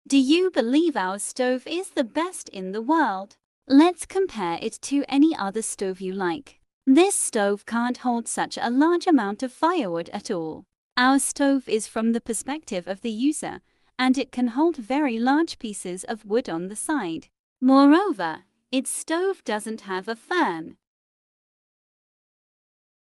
Do you believe our stove is the best in the world? Let's compare it to any other stove you like. This stove can't hold such a large amount of firewood at all. Our stove is from the perspective of the user, and it can hold very large pieces of wood on the side. Moreover, its stove doesn't have a fan,